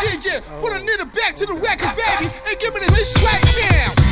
DJ, put a nigga back to the record, baby, and give me this right now.